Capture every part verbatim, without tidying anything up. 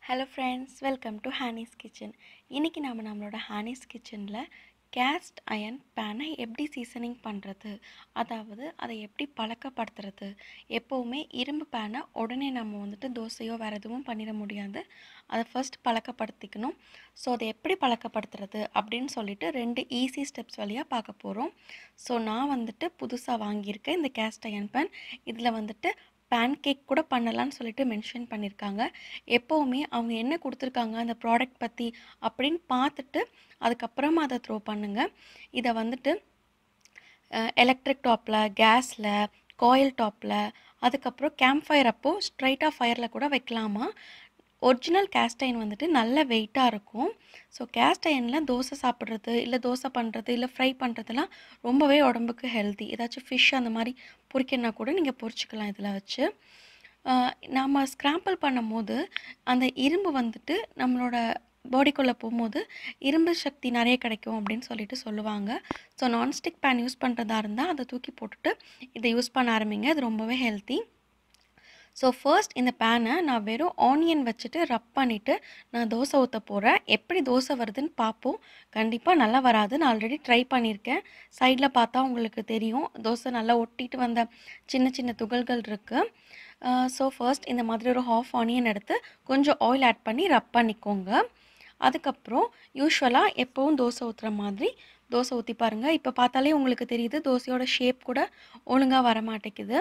Hello friends, welcome to Hani's kitchen. இன்றைக்கி நாம் நம்மளோட ஹானிஸ் கிச்சனில் கேஸ்ட் அயன் பேனை எப்படி சீசனிங் பண்ணுறது, அதாவது அதை எப்படி பழக்கப்படுத்துறது. எப்போவுமே இரும்பு பேனை உடனே நம்ம வந்துட்டு தோசையோ வேறு எதுவும் பண்ணிட முடியாது. அதை ஃபர்ஸ்ட் பழக்கப்படுத்திக்கணும். ஸோ அதை எப்படி பழக்கப்படுத்துறது அப்படின்னு சொல்லிட்டு ரெண்டு ஈஸி ஸ்டெப்ஸ் வழியாக பார்க்க போகிறோம். ஸோ நான் வந்துட்டு புதுசாக வாங்கியிருக்கேன் இந்த கேஸ்ட் அயன் பேன். இதில் வந்துட்டு பேன் கேக் கூட பண்ணலான்னு சொல்லிட்டு மென்ஷன் பண்ணியிருக்காங்க. எப்போவுமே அவங்க என்ன கொடுத்துருக்காங்க அந்த ப்ராடக்ட் பற்றி அப்படின்னு பார்த்துட்டு அதுக்கப்புறமா அதை த்ரோ பண்ணுங்கள். இதை வந்துட்டு எலக்ட்ரிக் டாப்பில், கேஸில், காயில் டாப்பில், அதுக்கப்புறம் கேம்ப் ஃபயர் அப்போது ஸ்ட்ரைட்டாக ஃபயரில் கூட வைக்கலாமா. ஒரிஜினல் கேஸ்ட் அயன் வந்துட்டு நல்ல வெயிட்டாக இருக்கும். ஸோ கேஸ்ட் அயனில் தோசை சாப்பிட்றது, இல்லை தோசை பண்ணுறது, இல்லை ஃப்ரை பண்ணுறதுலாம் ரொம்பவே உடம்புக்கு ஹெல்த்தி. ஏதாச்சும் ஃபிஷ் அந்த மாதிரி பொரிக்கணுன்னா கூட நீங்கள் பொரிச்சிக்கலாம் இதில் வச்சு. நாம் ஸ்க்ராம்பிள் பண்ணும் போது அந்த இரும்பு வந்துட்டு நம்மளோட பாடிக்குள்ளே போகும்போது இரும்பு சக்தி நிறைய கிடைக்கும் அப்படின்னு சொல்லிட்டு சொல்லுவாங்க. ஸோ நான்ஸ்டிக் பேன் யூஸ் பண்ணுறதா இருந்தால் அதை தூக்கி போட்டுட்டு இதை யூஸ் பண்ண ஆரம்பிங்க. அது ரொம்பவே ஹெல்த்தி. ஸோ ஃபர்ஸ்ட் இந்த பேனை நான் வெறும் ஆனியன் வச்சுட்டு ரப் பண்ணிவிட்டு நான் தோசை ஊற்ற போகிறேன். எப்படி தோசை வருதுன்னு பார்ப்போம். கண்டிப்பாக நல்லா வராது. நான் ஆல்ரெடி ட்ரை பண்ணியிருக்கேன். சைடில் பார்த்தா உங்களுக்கு தெரியும், தோசை நல்லா ஒட்டிட்டு வந்த சின்ன சின்ன துகள்கள் இருக்குது. ஸோ ஃபர்ஸ்ட் இந்த மாதிரி ஒரு ஹாஃப் ஆனியன் எடுத்து கொஞ்சம் ஆயில் ஆட் பண்ணி ரப் பண்ணிக்கோங்க. அதுக்கப்புறம் யூஸ்வலாக எப்போவும் தோசை ஊற்றுற மாதிரி தோசை ஊற்றி பாருங்கள். இப்போ பார்த்தாலே உங்களுக்கு தெரியுது தோசையோட ஷேப் கூட ஒழுங்காக வர மாட்டேங்குது.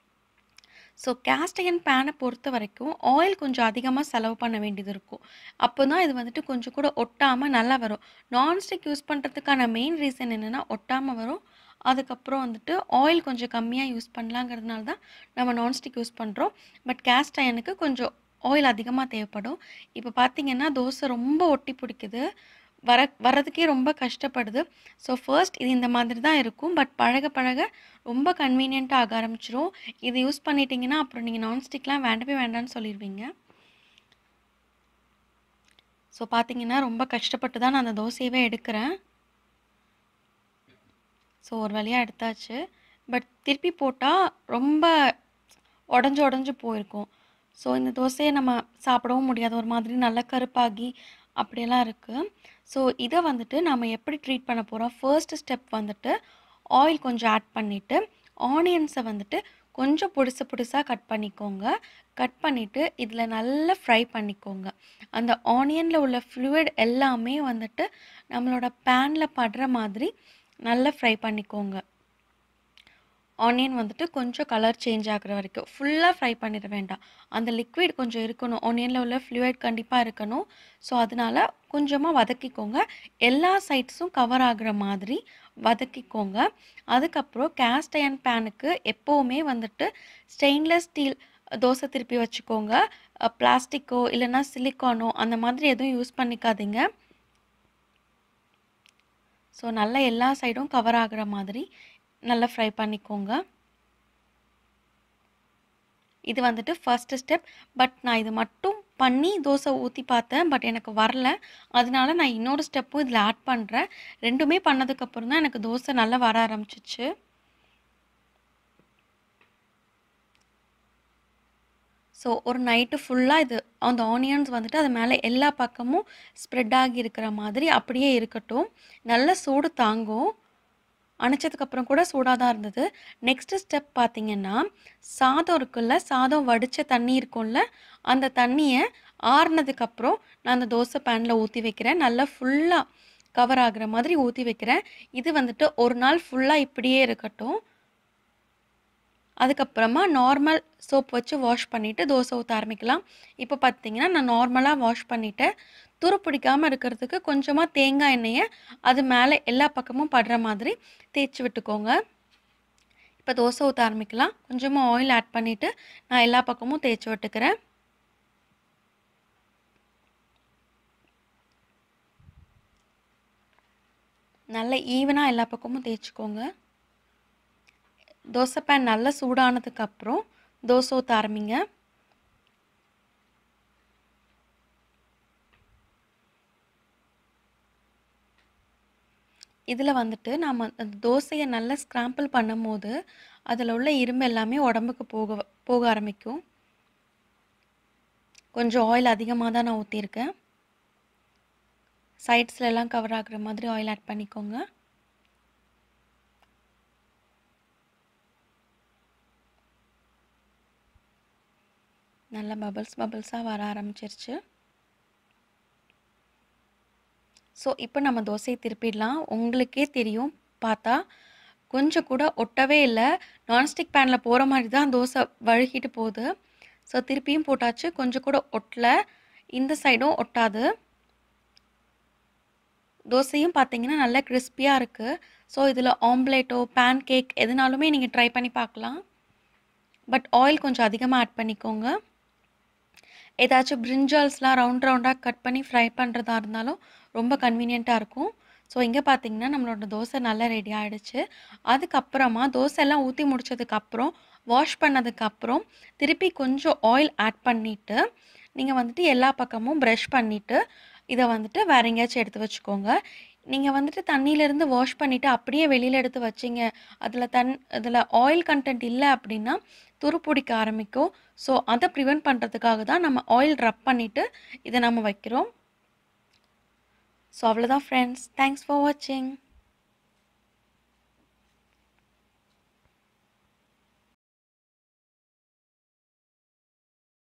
ஸோ கேஸ்ட் அயன் பேனை பொறுத்த வரைக்கும் ஆயில் கொஞ்சம் அதிகமாக செலவு பண்ண வேண்டியது இருக்கும். அப்போ தான் இது வந்துட்டு கொஞ்சம் கூட ஒட்டாமல் நல்லா வரும். நான்ஸ்டிக் யூஸ் பண்ணுறதுக்கான மெயின் ரீசன் என்னென்னா ஒட்டாமல் வரும். அதுக்கப்புறம் வந்துட்டு ஆயில் கொஞ்சம் கம்மியாக யூஸ் பண்ணலாங்கிறதுனால தான் நம்ம நான்ஸ்டிக் யூஸ் பண்ணுறோம். பட் கேஸ்ட் அயனுக்கு கொஞ்சம் ஆயில் அதிகமாக தேவைப்படும். இப்போ பார்த்திங்கன்னா தோசை ரொம்ப ஒட்டி பிடிக்குது, வர வர்றதுக்கே ரொம்ப கஷ்டப்படுது. ஸோ ஃபர்ஸ்ட் இது இந்த மாதிரி தான் இருக்கும். பட் பழக பழக ரொம்ப கன்வீனியண்ட்டாக ஆக ஆரம்பிச்சிரும். இது யூஸ் பண்ணிட்டீங்கன்னா அப்புறம் நீங்கள் நான்ஸ்டிக்லாம் வேண்டவே வேண்டான்னு சொல்லிடுவீங்க. ஸோ பார்த்தீங்கன்னா ரொம்ப கஷ்டப்பட்டு தான் நான் அந்த தோசையவே எடுக்கிறேன். ஸோ ஒரு வழியாக எடுத்தாச்சு. பட் திருப்பி போட்டால் ரொம்ப உடஞ்சி உடஞ்சி போயிருக்கும். ஸோ இந்த தோசையை நம்ம சாப்பிடவும் முடியாது, ஒரு மாதிரி நல்லா கருப்பாகி அப்படியெல்லாம் இருக்குது. ஸோ இதை வந்துட்டு நம்ம எப்படி ட்ரீட் பண்ண போகிறோம். ஃபர்ஸ்ட் ஸ்டெப் வந்துட்டு ஆயில் கொஞ்சம் ஆட் பண்ணிவிட்டு ஆனியன்ஸை வந்துட்டு கொஞ்சம் பொடிசு பொடிசாக கட் பண்ணிக்கோங்க. கட் பண்ணிவிட்டு இதில் நல்லா ஃப்ரை பண்ணிக்கோங்க. அந்த ஆனியனில் உள்ள ஃப்ளூயிட் எல்லாமே வந்துட்டு நம்மளோட பேனில் படுற மாதிரி நல்லா ஃப்ரை பண்ணிக்கோங்க. ஆனியன் வந்துட்டு கொஞ்சம் கலர் சேஞ்ச் ஆகிற வரைக்கும் ஃபுல்லாக ஃப்ரை பண்ணிட வேண்டாம். அந்த லிக்விட் கொஞ்சம் இருக்கணும், ஆனியனில் உள்ள ஃப்ளூயிட் கண்டிப்பாக இருக்கணும். ஸோ அதனால் கொஞ்சமாக வதக்கிக்கோங்க. எல்லா சைட்ஸும் கவர் ஆகிற மாதிரி வதக்கிக்கோங்க. அதுக்கப்புறம் கேஸ்ட் அயன் பேனுக்கு எப்போவுமே வந்துட்டு ஸ்டெயின்லெஸ் ஸ்டீல் தோசை திருப்பி வச்சுக்கோங்க. பிளாஸ்டிக்கோ இல்லைன்னா சிலிக்கானோ அந்த மாதிரி எதுவும் யூஸ் பண்ணிக்காதீங்க. ஸோ நல்லா எல்லா சைடும் கவர் ஆகிற மாதிரி நல்லா ஃப்ரை பண்ணிக்கோங்க. இது வந்துட்டு ஃபர்ஸ்ட் ஸ்டெப். பட் நான் இது மட்டும் பண்ணி தோசை ஊற்றி பார்த்தேன், பட் எனக்கு வரல. அதனால நான் இன்னொரு ஸ்டெப்பும் இதில் ஆட் பண்ணுறேன். ரெண்டுமே பண்ணதுக்கப்புறம் தான் எனக்கு தோசை நல்லா வர ஆரம்பிச்சிச்சு. ஸோ ஒரு நைட்டு ஃபுல்லாக இது அந்த ஆனியன்ஸ் வந்துட்டு அது மேலே எல்லா பக்கமும் ஸ்ப்ரெட் ஆகி இருக்கிற மாதிரி அப்படியே இருக்கட்டும். நல்ல சூடு தாங்கும். அணைச்சதுக்கப்புறம் கூட சூடாக தான் இருந்தது. நெக்ஸ்ட்டு ஸ்டெப் பார்த்திங்கன்னா, சாதம் இருக்குல்ல, சாதம் வடித்த தண்ணி இருக்கும்ல, அந்த தண்ணியை ஆறுனதுக்கப்புறம் நான் அந்த தோசை பேனில் ஊற்றி வைக்கிறேன். நல்லா ஃபுல்லாக கவர் ஆகிற மாதிரி ஊற்றி வைக்கிறேன். இது வந்துட்டு ஒரு நாள் ஃபுல்லாக இப்படியே இருக்கட்டும். அதுக்கப்புறமா நார்மல் சோப் வச்சு வாஷ் பண்ணிவிட்டு தோசை ஊற்ற ஆரம்பிக்கலாம். இப்போ பார்த்திங்கன்னா நான் நார்மலாக வாஷ் பண்ணிவிட்டேன். துரு பிடிக்காமல் இருக்கிறதுக்கு கொஞ்சமாக தேங்காய் எண்ணெயை அது மேலே எல்லா பக்கமும் படுற மாதிரி தேய்ச்சி விட்டுக்கோங்க. இப்போ தோசை ஊற்ற ஆரம்பிக்கலாம். கொஞ்சமாக ஆயில் ஆட் பண்ணிவிட்டு நான் எல்லா பக்கமும் தேய்ச்சி விட்டுக்கிறேன். நல்ல ஈவனாக எல்லா பக்கமும் தேய்ச்சிக்கோங்க. தோசை பேன் நல்லா சூடானதுக்கப்புறம் தோசை ஊற்ற ஆரம்பிங்க. இதில் வந்துட்டு நம்ம அந்த தோசையை நல்லா ஸ்க்ராம்பிள் பண்ணும் போது அதில் உள்ள இரும்பு எல்லாமே உடம்புக்கு போக போக ஆரம்பிக்கும். கொஞ்சம் ஆயில் அதிகமாக தான் நான் ஊற்றிருக்கேன். சைட்ஸ்ல எல்லாம் கவர் ஆகுற மாதிரி ஆயில் ஆட் பண்ணிக்கோங்க. நல்ல பபிள்ஸ் பபிள்ஸாக வர ஆரம்பிச்சிருச்சு. ஸோ இப்போ நம்ம தோசையை திருப்பிடலாம். உங்களுக்கே தெரியும் பார்த்தா கொஞ்சம் கூட ஒட்டவே இல்லை. நான்ஸ்டிக் பேனில் போகிற மாதிரி தான் தோசை வழுகிட்டு போகுது. ஸோ திருப்பியும் போட்டாச்சு, கொஞ்சம் கூட ஒட்டலை. இந்த சைடும் ஒட்டாது. தோசையும் பார்த்தீங்கன்னா நல்லா கிறிஸ்பியாக இருக்குது. ஸோ இதில் ஆம்லேட்டோ பேன் கேக் எதுனாலுமே நீங்கள் ட்ரை பண்ணி பார்க்கலாம். பட் ஆயில் கொஞ்சம் அதிகமாக ஆட் பண்ணிக்கோங்க. ஏதாச்சும் பிரிஞ்சால்ஸ்லாம் ரவுண்ட் ரவுண்டாக கட் பண்ணி ஃப்ரை பண்ணுறதா இருந்தாலும் ரொம்ப கன்வீனியண்ட்டாக இருக்கும். ஸோ இங்கே பார்த்தீங்கன்னா நம்மளோட தோசை நல்லா ரெடி ஆகிடுச்சு. அதுக்கப்புறமா தோசை எல்லாம் ஊற்றி முடித்ததுக்கப்புறம் வாஷ் பண்ணதுக்கப்புறம் திருப்பி கொஞ்சம் ஆயில் ஆட் பண்ணிவிட்டு நீங்கள் வந்துட்டு எல்லா பக்கமும் ப்ரஷ் பண்ணிவிட்டு இதை வந்துட்டு வேறு எங்கேயாச்சும் எடுத்து வச்சுக்கோங்க. நீங்கள் வந்துட்டு தண்ணியிலேருந்து வாஷ் பண்ணிவிட்டு அப்படியே வெளியில் எடுத்து வச்சிங்க, அதில் தன் அதில் ஆயில் கண்டென்ட் இல்லை அப்படின்னா துரு பிடிக்க ஆரம்பிக்கும். ஸோ அதை ப்ரிவெண்ட் பண்ணுறதுக்காக தான் நம்ம ஆயில் ரப் பண்ணிவிட்டு இதை நம்ம வைக்கிறோம். ஸோ அவ்வளோதான் ஃப்ரெண்ட்ஸ். தேங்க்ஸ் ஃபார் வாட்சிங்.